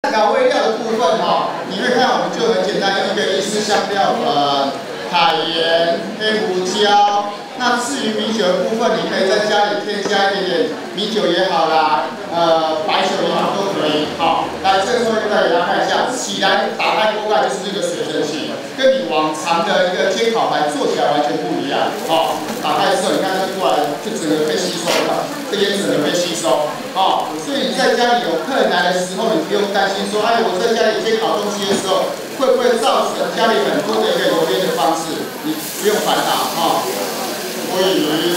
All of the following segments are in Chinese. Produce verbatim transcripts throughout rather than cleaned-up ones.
调味料的部分哈，你会看我们就很简单，一个意式香料粉、海盐、黑胡椒。那至于米酒的部分，你可以在家里添加一点点米酒也好啦，呃，白酒也好都可以。好，来这个时候再给大家看一下，起来打开锅盖就是这个水蒸气，跟你往常的一个煎烤盘做起来完全不一样。好，打开之后你看它过来就整个被吸收了，这烟整个被吸收。好，所以你在家里有客人来的时候，你不用担心说，哎，我在家里煎烤东西的时候，会不会造成家里很多的一个油烟的方式？你不用烦恼哈。鲑鱼，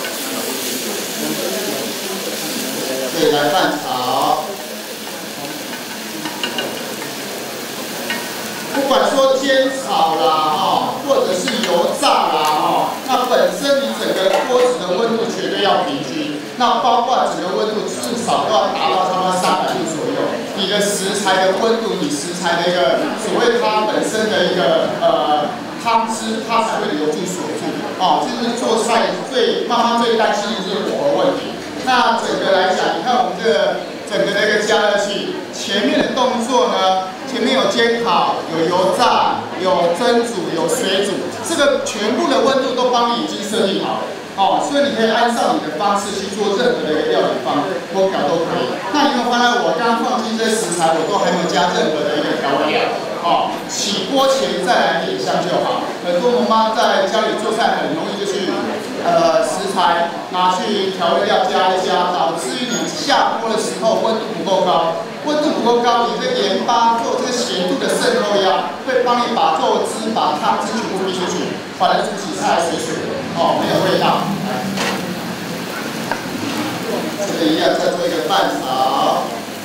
可以来拌炒。不管说煎炒啦，哈，或者是油炸啦，哈，那本身你整个锅子的温度绝对要平均，那包括整个温度至少都要达到差不多三百度左右。你的食材的温度，你食材的一个所谓它本身的一个呃。汤汁它才会留住锁住，哦，这是做菜最妈妈最担心的就是火候问题。那整个来讲，你看我们这个整个的一个加热器，前面的动作呢，前面有煎烤、有油炸、有蒸煮、有水煮，这个全部的温度都帮你已经设定好了，哦，所以你可以按照你的方式去做任何的一个料理方锅条都可以。那你有发现我刚刚放进这些食材，我都还没有加任何的一个调味料。哦，起锅前再来点香就好。很多妈妈在家里做菜很容易就去，呃，食材拿去调味料加一加，导致于你下锅的时候温度不够高，温度不够高，你这盐巴做这个咸度的渗透压，会帮你把肉汁、把汤汁全部逼出去，反而煮起菜水水的，哦，没有味道。这个一样再做一个拌炒。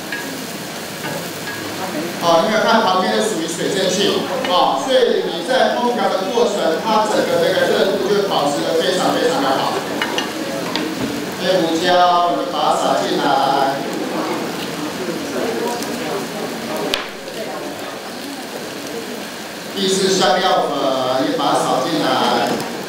哦，你有看旁边是属于水蒸气，哦，所以你在烹调的过程，它整个这个热度就保持得非常非常的好。黑胡椒，我们把它撒进来。意式香料粉也把它撒进来。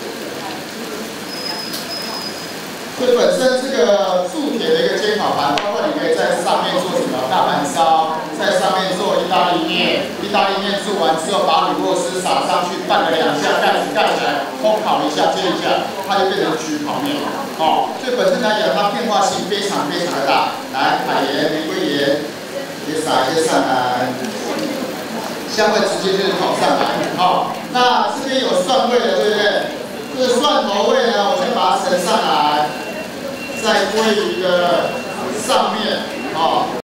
所以本身这个铸铁的一个煎烤盘，包括你可以在上面做什么大盘烧，在上面做意大利面，意大利面做完之后把乳酪丝撒上去，拌了两下，盖子盖起来，烘烤一下，煎一下，它就变成焗烤面了。哦，所以本身来讲，它变化性非常非常的大。来，海盐、玫瑰盐也撒一些上来，香味直接就是跑上来。哦，那这边有蒜味的，对不对？这个蒜头味呢，我先把它盛上来。在鲑鱼的上面，哦。